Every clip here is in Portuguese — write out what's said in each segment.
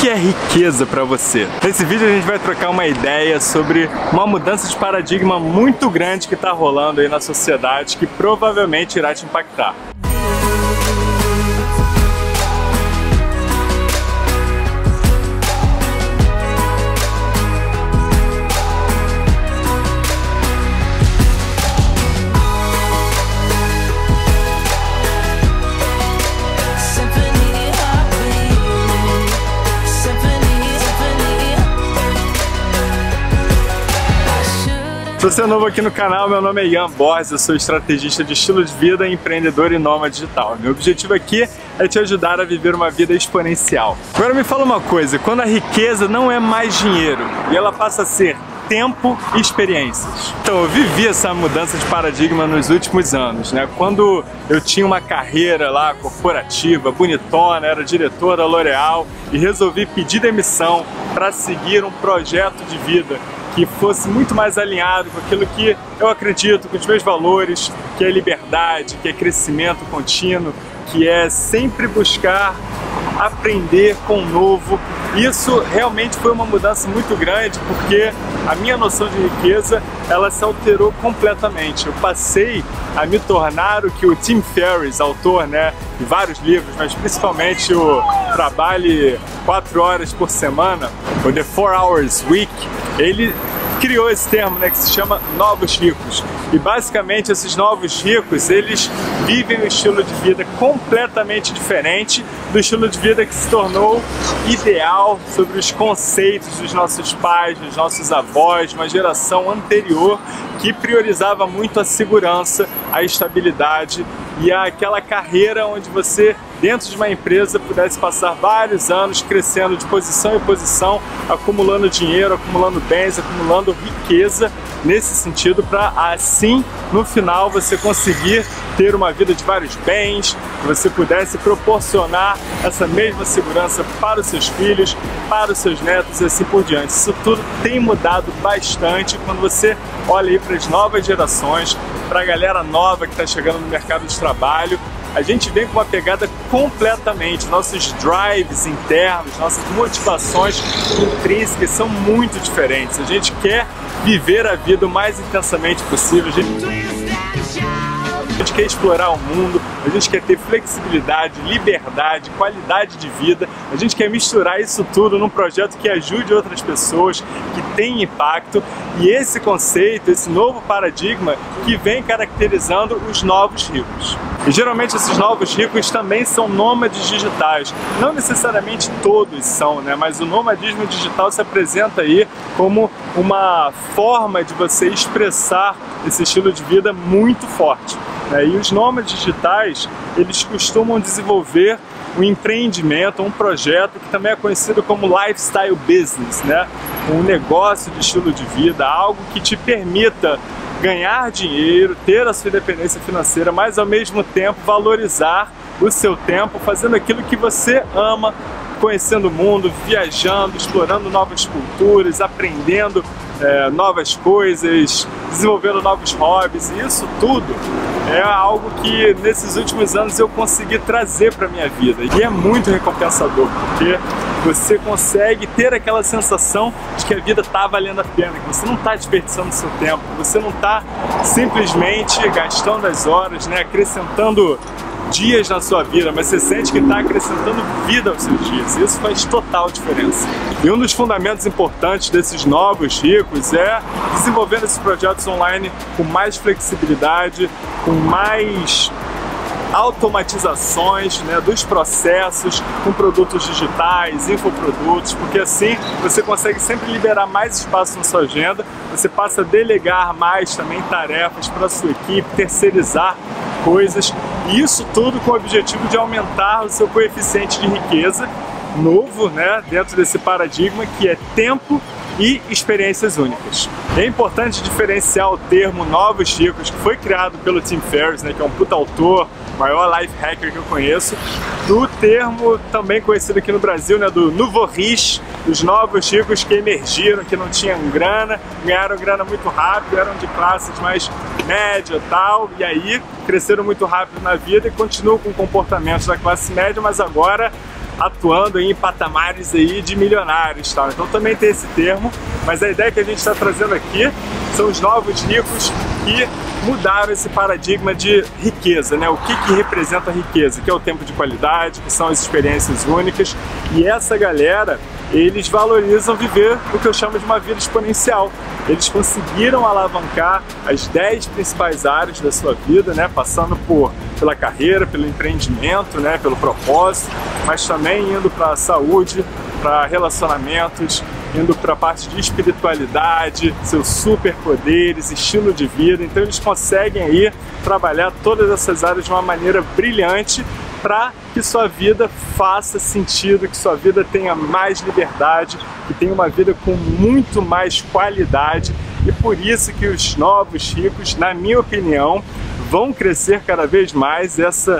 que é riqueza para você? Nesse vídeo a gente vai trocar uma ideia sobre uma mudança de paradigma muito grande que está rolando aí na sociedade, que provavelmente irá te impactar. Se você é novo aqui no canal, meu nome é Ian Borges, eu sou estrategista de estilo de vida, empreendedor e nômade digital. Meu objetivo aqui é te ajudar a viver uma vida exponencial. Agora me fala uma coisa, quando a riqueza não é mais dinheiro e ela passa a ser tempo e experiências. Então eu vivi essa mudança de paradigma nos últimos anos, né? Quando eu tinha uma carreira lá corporativa, bonitona, era diretor da L'Oréal e resolvi pedir demissão para seguir um projeto de vida que fosse muito mais alinhado com aquilo que eu acredito, com os meus valores, que é liberdade, que é crescimento contínuo, que é sempre buscar aprender com o novo. Isso realmente foi uma mudança muito grande, porque a minha noção de riqueza, ela se alterou completamente. Eu passei a me tornar o que o Tim Ferriss, autor, né, de vários livros, mas principalmente o Trabalhe 4 horas por semana, o The 4 Hours Week, ele criou esse termo, né, que se chama novos ricos. E basicamente esses novos ricos, eles vivem um estilo de vida completamente diferente do estilo de vida que se tornou ideal sobre os conceitos dos nossos pais, dos nossos avós, uma geração anterior que priorizava muito a segurança, a estabilidade e aquela carreira onde você, dentro de uma empresa, pudesse passar vários anos crescendo de posição em posição, acumulando dinheiro, acumulando bens, acumulando riqueza nesse sentido, para assim, no final, você conseguir ter uma vida de vários bens, que você pudesse proporcionar essa mesma segurança para os seus filhos, para os seus netos e assim por diante. Isso tudo tem mudado bastante quando você olha aí para as novas gerações, para a galera nova que está chegando no mercado de trabalho. A gente vem com uma pegada completamente, nossos drives internos, nossas motivações intrínsecas são muito diferentes. A gente quer viver a vida o mais intensamente possível. A gente quer explorar o mundo, a gente quer ter flexibilidade, liberdade, qualidade de vida, a gente quer misturar isso tudo num projeto que ajude outras pessoas, que tem impacto, e esse conceito, esse novo paradigma que vem caracterizando os novos ricos. E geralmente esses novos ricos também são nômades digitais. Não necessariamente todos são, né? Mas o nomadismo digital se apresenta aí como uma forma de você expressar esse estilo de vida muito forte. E os nômades digitais, eles costumam desenvolver um empreendimento, um projeto que também é conhecido como lifestyle business, né? Um negócio de estilo de vida, algo que te permita ganhar dinheiro, ter a sua independência financeira, mas ao mesmo tempo valorizar o seu tempo fazendo aquilo que você ama, conhecendo o mundo, viajando, explorando novas culturas, aprendendo novas coisas, desenvolvendo novos hobbies. E isso tudo é algo que nesses últimos anos eu consegui trazer para minha vida, e é muito recompensador, porque você consegue ter aquela sensação de que a vida está valendo a pena, que você não está desperdiçando seu tempo, que você não está simplesmente gastando as horas, né, acrescentando dias na sua vida, mas você sente que está acrescentando vida aos seus dias. Isso faz total diferença. E um dos fundamentos importantes desses novos ricos é desenvolvendo esses projetos online com mais flexibilidade, com mais automatizações, né, dos processos, com produtos digitais, infoprodutos, porque assim você consegue sempre liberar mais espaço na sua agenda, você passa a delegar mais também tarefas para a sua equipe, terceirizar coisas, e isso tudo com o objetivo de aumentar o seu coeficiente de riqueza novo, né, dentro desse paradigma que é tempo e experiências únicas. É importante diferenciar o termo novos ricos, que foi criado pelo Tim Ferriss, né, que é um puta autor, maior life hacker que eu conheço, do termo também conhecido aqui no Brasil, né, do nouveau riche, dos novos ricos que emergiram, que não tinham grana, ganharam grana muito rápido, eram de classes mais média e tal, e aí cresceram muito rápido na vida e continuam com comportamentos da classe média, mas agora atuando em patamares aí de milionários, tá? Então também tem esse termo, mas a ideia que a gente está trazendo aqui são os novos ricos que mudaram esse paradigma de riqueza, né? O que representa a riqueza, que é o tempo de qualidade, que são as experiências únicas, e essa galera, eles valorizam viver o que eu chamo de uma vida exponencial. Eles conseguiram alavancar as 10 principais áreas da sua vida, né? Passando pela carreira, pelo empreendimento, né? Pelo propósito, mas também indo para a saúde, para relacionamentos, indo para a parte de espiritualidade, seus superpoderes, estilo de vida. Então eles conseguem aí trabalhar todas essas áreas de uma maneira brilhante para que sua vida faça sentido, que sua vida tenha mais liberdade, que tenha uma vida com muito mais qualidade. E por isso que os novos ricos, na minha opinião, vão crescer cada vez mais.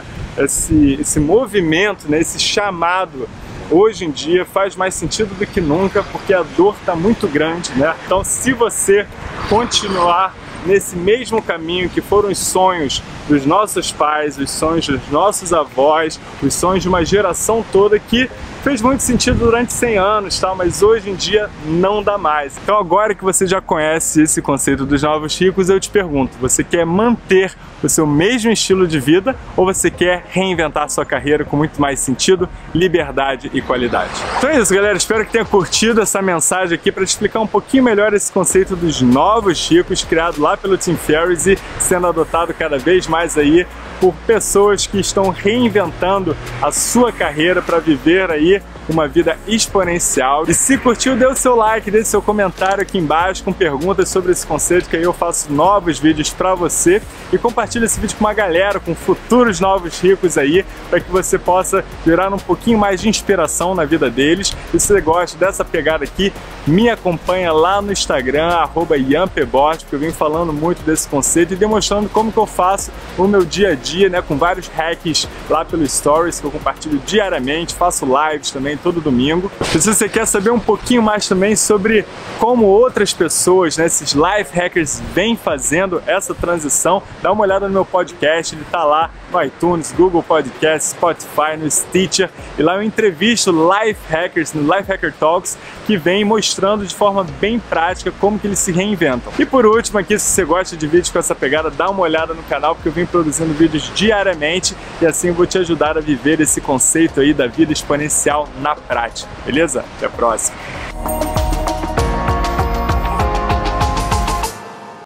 Esse movimento, né, esse chamado hoje em dia faz mais sentido do que nunca, porque a dor está muito grande, né? Então, se você continuar nesse mesmo caminho que foram os sonhos dos nossos pais, os sonhos dos nossos avós, os sonhos de uma geração toda que fez muito sentido durante 100 anos, tá? Mas hoje em dia não dá mais. Então agora que você já conhece esse conceito dos novos ricos, eu te pergunto, você quer manter o seu mesmo estilo de vida ou você quer reinventar sua carreira com muito mais sentido, liberdade e qualidade? Então é isso, galera. Espero que tenha curtido essa mensagem aqui para te explicar um pouquinho melhor esse conceito dos novos ricos, criado lá pelo Tim Ferriss e sendo adotado cada vez mais aí por pessoas que estão reinventando a sua carreira para viver aí uma vida exponencial. E se curtiu, dê o seu like, deixe seu comentário aqui embaixo com perguntas sobre esse conceito, que aí eu faço novos vídeos para você, e compartilhe esse vídeo com uma galera, com futuros novos ricos aí, para que você possa gerar um pouquinho mais de inspiração na vida deles. E se você gosta dessa pegada aqui, me acompanha lá no Instagram, @IanPBot, porque eu venho falando muito desse conceito e demonstrando como que eu faço o meu dia a dia, né, com vários hacks lá pelo Stories que eu compartilho diariamente, faço lives também todo domingo. E se você quer saber um pouquinho mais também sobre como outras pessoas, né, esses life hackers vêm fazendo essa transição, dá uma olhada no meu podcast, ele tá lá no iTunes, Google Podcast, Spotify, no Stitcher, e lá eu entrevisto life hackers no Life Hacker Talks, que vem mostrando de forma bem prática como que eles se reinventam. E por último aqui, se você gosta de vídeos com essa pegada, dá uma olhada no canal, porque eu venho produzindo vídeos diariamente e assim eu vou te ajudar a viver esse conceito aí da vida exponencial na prática, beleza? Até a próxima!